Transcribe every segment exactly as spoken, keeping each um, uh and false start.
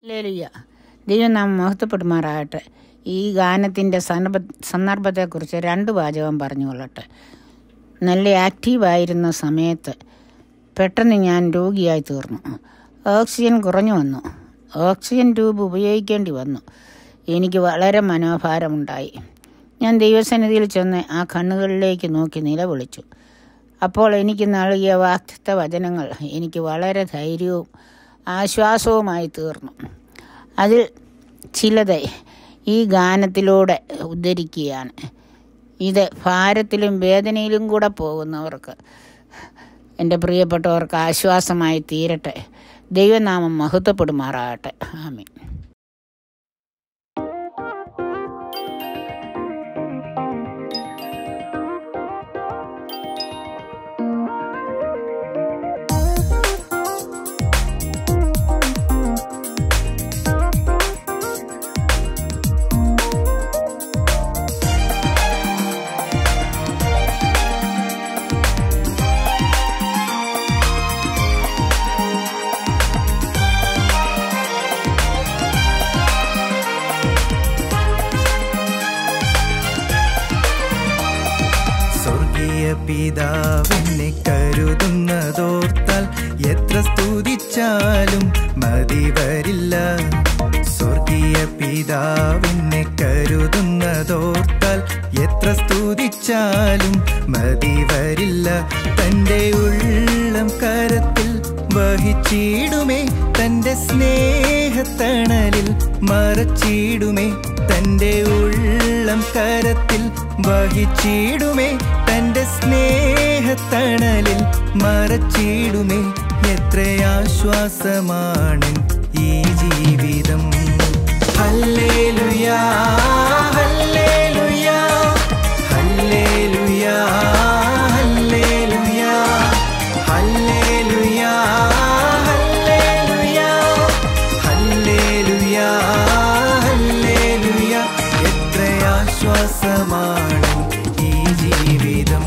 Hallelujah. ദൈവം നാം മഹത്വപ്പെടുമാറാകട്ടെ. ഈ ഗാനത്തിൻ്റെ സന്ദർഭ സന്ദർഭത്തെക്കുറിച്ച് രണ്ട് വാചകം പറഞ്ഞുകൊള്ളട്ടെ. നല്ല ആക്റ്റീവായിരുന്ന സമയത്ത് പെട്ടെന്ന് ഞാൻ രോഗിയായി തീർന്നു. ഓക്സിജൻ കുറഞ്ഞു വന്നു. ഓക്സിജൻ ട്യൂബ് ഉപയോഗിക്കേണ്ടി വന്നു. എനിക്ക് വളരെ മനോഭാരമുണ്ടായി. ഞാൻ ദൈവസന്നിധിയിൽ ചെന്ന് ആ കണ്ണുകളിലേക്ക് നോക്കി നിലവിളിച്ചു. അപ്പോൾ എനിക്ക് നൽകിയ വാഗ്ദത്ത വചനങ്ങൾ എനിക്ക് വളരെ ധൈര്യവും ആശ്വാസവുമായി തീർന്നു. അതിൽ ചിലത് ഈ ഗാനത്തിലൂടെ ഉദ്ധരിക്കുകയാണ്. ഇത് ഭാരത്തിലും വേദനയിലും കൂടെ പോകുന്നവർക്ക്, എൻ്റെ പ്രിയപ്പെട്ടവർക്ക് ആശ്വാസമായി തീരട്ടെ. ദൈവനാമം മഹത്വപ്പെടുമാറാകട്ടെ. ആമേൻ. പിതാവെന്നെ കരുതുന്നതോർത്താൽ എത്ര സ്തുതിച്ചാലും മതി വരില്ല. സ്വർഗീയ പിതാവെന്നെ കരുതുന്നതോർത്താൽ എത്ര സ്തുതിച്ചാലും മതി വരില്ല. തൻ്റെ ഉള്ളം കരത്തിൽ വഹിച്ചിടുമേ, തൻ്റെ സ്നേഹത്തണലിൽ മറച്ചിടുമേ. തൻ്റെ ഉള്ളം കരത്തിൽ വഹിച്ചിടുമേ, തൻ്റെ സ്നേഹത്തണലിൽ മറച്ചിടുമേ. എത്രയാശ്വാസമാണ് ഈ ജീവിതം. ഹല്ലേലൂയാ, ഹല്ലേലൂയാ, ഹല്ലേലൂയാ, ഹല്ലേലൂയാ, ഹല്ലേലൂയാ, ഹല്ലേലൂയാ, ഹല്ലേലൂയാ, ഹല്ലേലൂയാ. എത്രയാശ്വാസമാണ് ഈ ജീവിതം.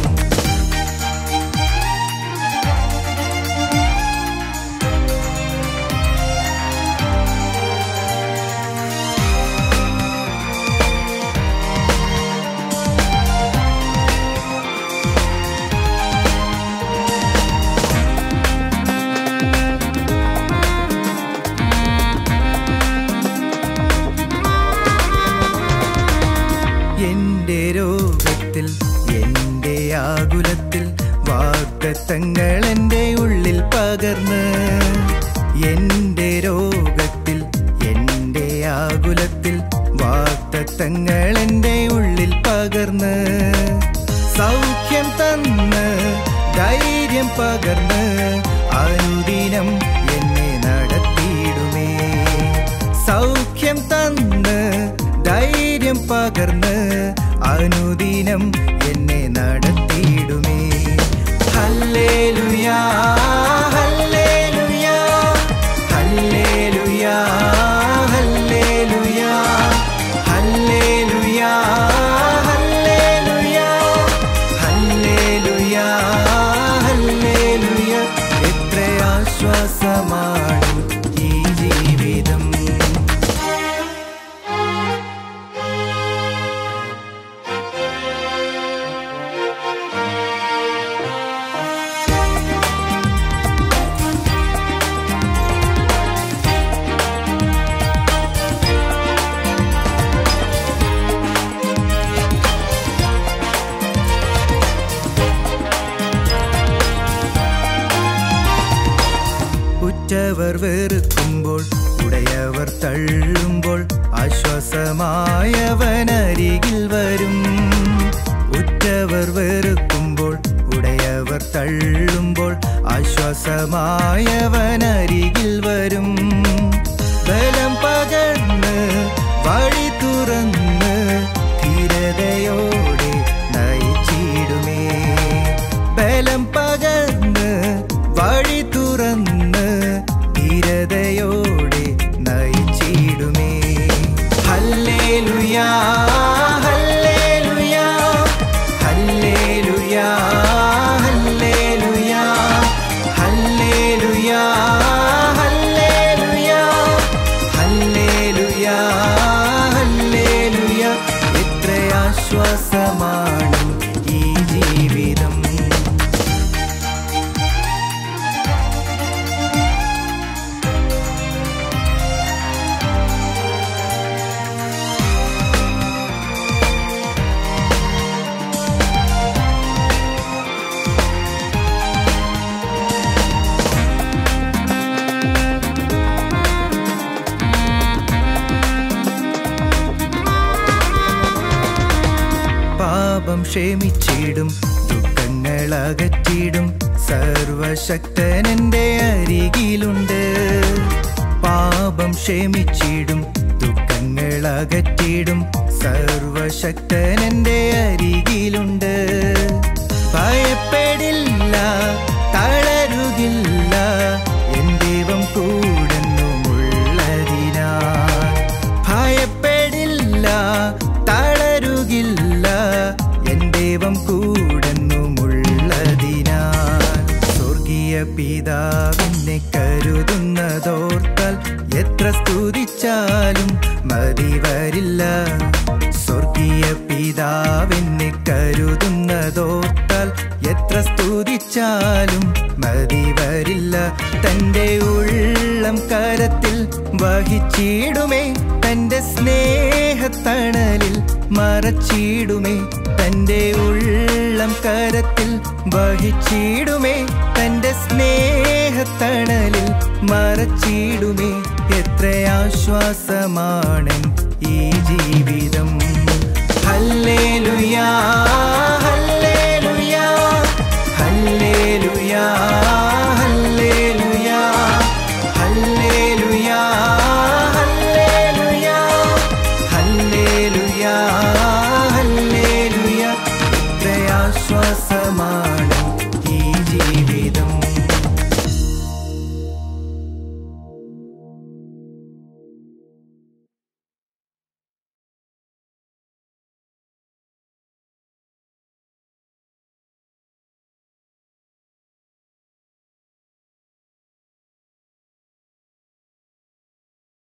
എന്റെ രോഗത്തിൽ എന്റെ ആകുലത്തിൽ വാഗ്ദത്തങ്ങൾ എൻ്റെ ഉള്ളിൽ പകർന്ന്. എന്റെ രോഗത്തിൽ എന്റെ ആകുലത്തിൽ വാഗ്ദത്തങ്ങൾ എൻ്റെ ഉള്ളിൽ പകർന്ന്. സൗഖ്യം തന്ന് ധൈര്യം പകർന്ന് അനുദിനം എന്നെ നടത്തിയിടുമേ. സൗഖ്യം തന്ന് ധൈര്യം പകർന്ന് അനുദിനം എന്നെ നടത്തിയിടുമേ. ഹല്ലേലൂയാ, ഹല്ലേലൂയാ, ഹല്ലേലൂയാ, ഹല്ലേലൂയാ, ഹല്ലേലൂയാ, ഹല്ലേലൂയാ, ഹല്ലേലൂയാ, ഹല്ലേലൂയാ. എത്രയാശ്വാസമാണ് ഈ ജീവിതം. ഉറ്റവർ വെറുക്കുമ്പോൾ ഉടയവർ തള്ളുമ്പോൾ ആശ്വാസമായവനരികിൽ വരും. ഉറ്റവർ വെറുക്കുമ്പോൾ ഉടയവർ തള്ളുമ്പോൾ ആശ്വാസമായവനരികിൽ വരും. ബലം പകർന്ന് വഴി തുറന്ന് ധീരതയോടെ നയിച്ചിടുമേ. ബലം പകർന്ന് വഴി തുറന്ന് ധീരതയോടെ നയിച്ചിടുമേ. ഹല്ലേലൂയാ, ഹല്ലേലൂയാ, ഹല്ലേലൂയാ, ഹല്ലേലൂയാ, ഹല്ലേലൂയാ, ഹല്ലേലൂയാ, പാപം ക്ഷമിച്ചിടും ദുഃഖങ്ങൾ അകറ്റിടും സർവശക്തൻ എൻ്റെ അരികിലുണ്ട് പാപം ക്ഷമിച്ചിടും ദുഃഖങ്ങൾ അകറ്റിടും സർവശക്തൻ എൻ്റെ അരികിലുണ്ട് ഭയപ്പെടില്ല തളരുകില്ല എൻ ദൈവം കൂടെന്നുമുള്ളതിനാൽ ഭയപ്പെടില്ല തളരുകില്ല എൻ ദൈവം കൂടെന്നുമുള്ളതിനാൽ സ്വർഗീയ പിതാവിനെ കരുതുന്നതോർത്താൽ എത്ര സ്തുതിച്ചാലും മതി വരില്ല സ്വർഗീയ പിതാവിനെ കരുതുന്നതോർത്താൽ എത്ര സ്തുതിച്ചാലും മതി വരില്ല തൻ്റെ ഉള്ളം കരത്തിൽ വഹിച്ചിടുമേ തൻ്റെ സ്നേഹത്തണലിൽ മറച്ചിടുമേ തൻ്റെ ഉള്ളം കരത്തിൽ വഹിച്ചിടുമേ തൻ്റെ സ്നേഹത്തണലിൽ മറച്ചിടുമേ എത്ര ആശ്വാസമാണ് ഈ ജീവിതം ഹല്ലേലൂയാ ഹല്ലേലൂയാ ഹല്ലേലൂയാ